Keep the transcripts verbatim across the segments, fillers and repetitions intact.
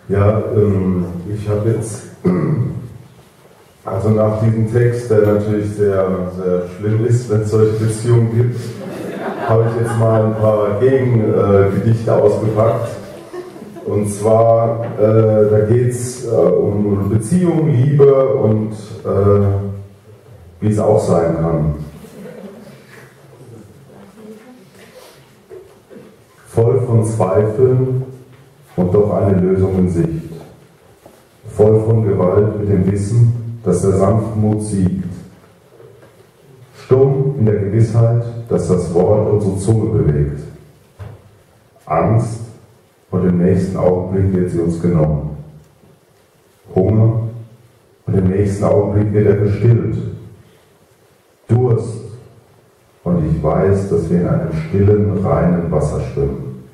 Ja, ähm, ich habe jetzt, also nach diesem Text, der natürlich sehr, sehr schlimm ist, wenn es solche Beziehungen gibt, habe ich jetzt mal ein paar Gegengedichte äh, ausgepackt. Und zwar, äh, da geht es äh, um Beziehung, Liebe und äh, wie es auch sein kann. Voll von Zweifeln und doch eine Lösung in Sicht. Voll von Gewalt mit dem Wissen, dass der Sanftmut siegt. Stumm in der Gewissheit, dass das Wort unsere Zunge bewegt. Angst, und im nächsten Augenblick wird sie uns genommen. Hunger, und im nächsten Augenblick wird er gestillt. Durst, und ich weiß, dass wir in einem stillen, reinen Wasser schwimmen.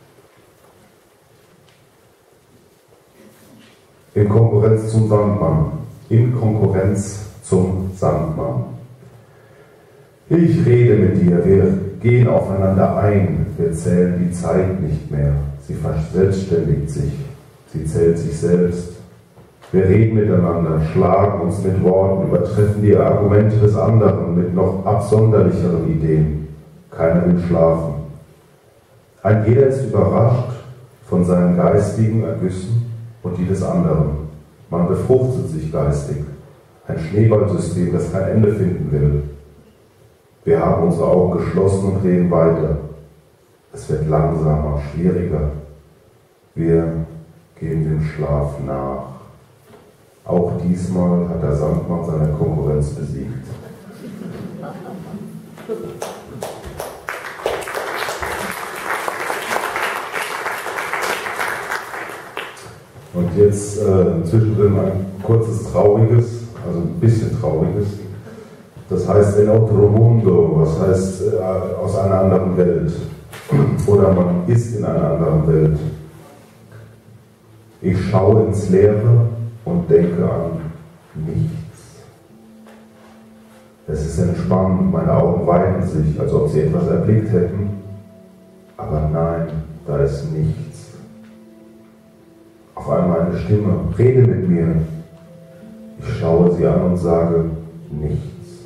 In Konkurrenz zum Sandmann. In Konkurrenz zum Sandmann. Ich rede mit dir, wir gehen aufeinander ein, wir zählen die Zeit nicht mehr. Sie verselbstständigt sich, sie zählt sich selbst. Wir reden miteinander, schlagen uns mit Worten, übertreffen die Argumente des anderen mit noch absonderlicheren Ideen. Keiner will schlafen. Ein jeder ist überrascht von seinen geistigen Ergüssen und die des anderen. Man befruchtet sich geistig. Ein Schneeballsystem, das kein Ende finden will. Wir haben unsere Augen geschlossen und reden weiter. Es wird langsamer, schwieriger. Wir gehen dem Schlaf nach. Auch diesmal hat der Sandmann seine Konkurrenz besiegt. Und jetzt äh, zwischendrin ein kurzes Trauriges, also ein bisschen Trauriges. Das heißt en otro mundo, was heißt äh, aus einer anderen Welt. Oder man ist in einer anderen Welt. Ich schaue ins Leere und denke an nichts. Es ist entspannend, meine Augen weiten sich, als ob sie etwas erblickt hätten. Aber nein, da ist nichts. Auf einmal eine Stimme, rede mit mir. Ich schaue sie an und sage, nichts.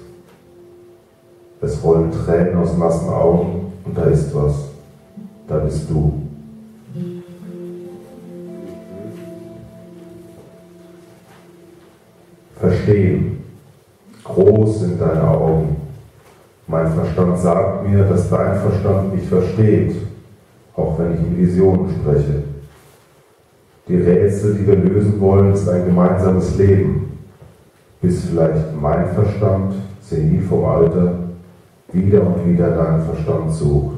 Es rollen Tränen aus nassen Augen und da ist was. Da bist du. Verstehen. Groß sind deine Augen. Mein Verstand sagt mir, dass dein Verstand mich versteht, auch wenn ich in Visionen spreche. Die Rätsel, die wir lösen wollen, ist ein gemeinsames Leben, bis vielleicht mein Verstand, senil vom Alter, wieder und wieder deinen Verstand sucht.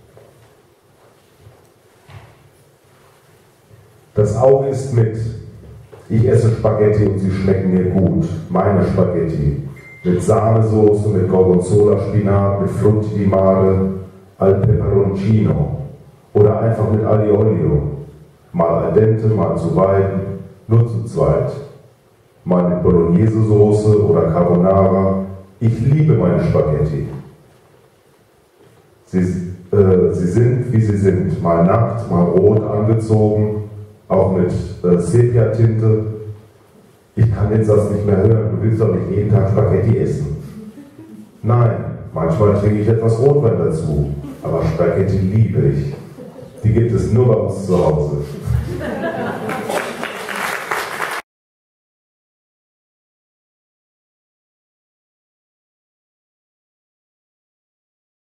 Das Auge ist mit. Ich esse Spaghetti und sie schmecken mir gut. Meine Spaghetti. Mit Sahnesoße, mit Gorgonzola-Spinat, mit Frutti di Mare, al Peperoncino. Oder einfach mit Aglio Olio. Mal al dente, mal zu beiden, nur zu zweit. Mal mit Bolognese-Soße oder Carbonara. Ich liebe meine Spaghetti. Sie, äh, sie sind, wie sie sind. Mal nackt, mal rot angezogen. Auch mit äh, Sepia-Tinte. Ich kann den Satz nicht mehr hören, du willst doch nicht jeden Tag Spaghetti essen. Nein, manchmal trinke ich etwas Rotwein dazu, aber Spaghetti liebe ich. Die gibt es nur bei uns zu Hause.